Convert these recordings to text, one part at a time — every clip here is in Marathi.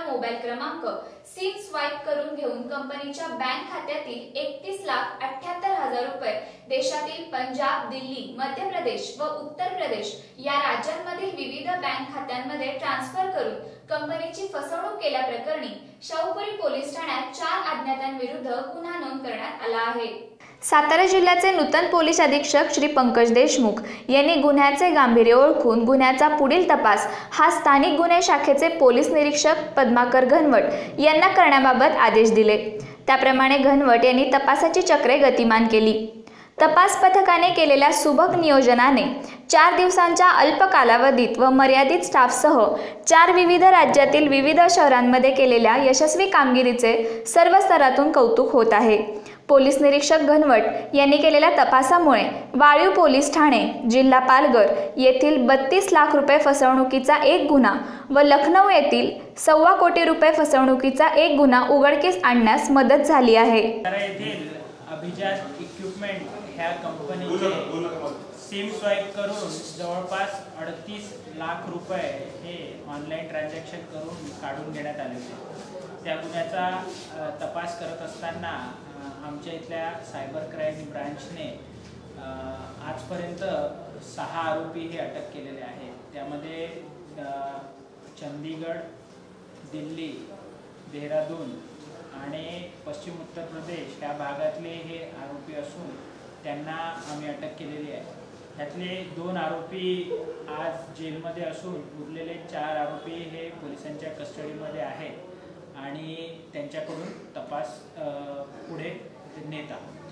मोबाईल क्रमांक सिम स्वाईप करून घेऊन कंपनीच्या बँक खात्यातील 31,78,000 रुपये देशातील पंजाब, दिल्ली, मध्य प्रदेश व उत्तर प्रदेश या राज्यांमधील विविध बँक खात्यांमध्ये ट्रान्सफर करून कंपनीची फसवणूक केल्याप्रकरणी शाहूपुरी पोलीस ठाण्यात 4 अज्ञातांविरुद्ध गुन्हा नोंद करण्यात आला आहे। सातारा जिल्ह्याचे नूतन पोलीस अधीक्षक श्री पंकज देशमुख यांनी गुन्ह्याचे गांभीर्य ओळखून गुन्ह्याचा पुढील तपास हा स्थानिक गुन्हे शाखेचे पोलीस निरीक्षक पद्माकर घनवट यांना करण्याबाबत आदेश दिले। त्याप्रमाणे घनवट यांनी तपासाची चक्रे गतिमान केली। तपास पथकाने केलेल्या सुबक नियोजनाने 4 दिवसांच्या अल्प कालावधीत व मर्यादित स्टाफसह 4 विविध राज्यातील विविध शहरांमध्ये केलेल्या यशस्वी कामगिरीचे सर्व स्तरातून कौतुक होत आहे। पोलीस निरीक्षक घनवट यांनी केलेल्या तपासामुळे वाळीव पोलीस ठाणे, जिल्हा पालघर येथील 32 लाख रुपये फसवणुकीचा एक गुन्हा व लखनौ येथील 1.25 कोटी रुपये फसवणुकीचा एक गुन्हा उघडकीस आणण्यास मदत झाली आहे। अभिजात इक्विपमेंट ह्या कंपनीचे सिम स्वाईप करून जवळपास 38 लाख रुपये हे ऑनलाईन ट्रान्झॅक्शन करून काढून घेण्यात आले होते। त्या गुन्ह्याचा तपास करत असताना आमच्या इथल्या सायबर क्राईम ब्रांचने आजपर्यंत 6 आरोपी हे अटक केलेले आहेत। त्यामध्ये चंदीगड, दिल्ली, देहरादून आणि पश्चिम उत्तर प्रदेश या भागातले हे आरोपी असून त्यांना आम्ही अटक केलेली आहे। त्यातले 2 आरोपी आज जेलमध्ये असून उरलेले 4 आरोपी हे पोलिसांच्या कस्टडीमध्ये आहेत आणि त्यांच्याकडून तपास पुढे नेत आहोत।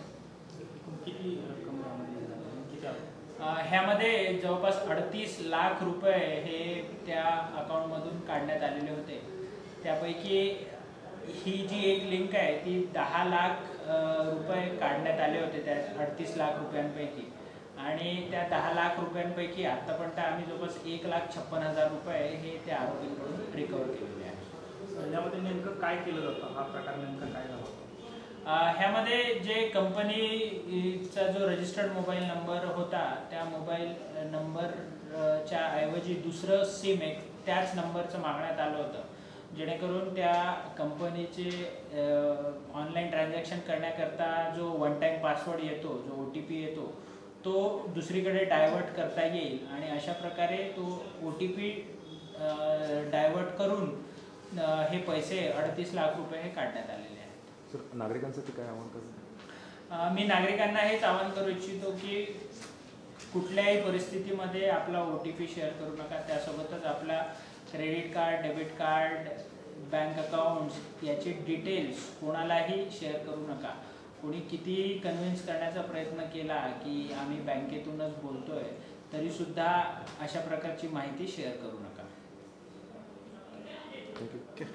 ह्यामध्ये जवळपास 38 लाख रुपये हे त्या अकाउंटमधून काढण्यात आलेले होते। त्यापैकी ही जी एक लिंक आहे ती 10 लाख रुपये काढण्यात आले होते त्या 38 लाख रुपयांपैकी, आणि त्या 10 लाख रुपयांपैकी आतापर्यंत आम्ही जवळपास 1,56,000 रुपये हे त्या आरोपींकडून रिकवर केलेले आहे। यामध्ये नेमकं काय केलं जातं, हा प्रकार नेमका काय झाला? ह्यामध्ये जे कंपनीचा जो रजिस्टर्ड मोबाईल नंबर होता त्या मोबाईल नंबरच्या ऐवजी दुसरं सिम एक त्याच नंबरचं मागण्यात आलं होतं, जेणेकरून त्या कंपनीचे ऑनलाईन ट्रान्झॅक्शन करण्याकरता जो वन टाइम पासवर्ड येतो, जो OTP येतो, तो दुसरीकडे डायव्हर्ट करता येईल आणि अशा प्रकारे तो OTP डायव्हर्ट करून हे पैसे 38 लाख रुपये हे काढण्यात आलेले आहेत। सर, नागरिकांसाठी काय आवाहन करू? मी नागरिकांना हेच आवाहन करू इच्छितो की कुठल्याही परिस्थितीमध्ये आपला OTP शेअर करू नका। त्यासोबतच आपला credit card, debit card, bank accounts याची डिटेल्स कोणालाही शेअर करू नका। कोणी कितीही कन्व्हिन्स करण्याचा प्रयत्न केला की आम्ही बँकेतूनच बोलतोय तरीसुद्धा अशा प्रकारची माहिती शेअर करू नका।